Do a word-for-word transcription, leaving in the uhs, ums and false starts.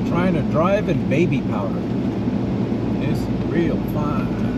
trying to drive in baby powder. It's real fun.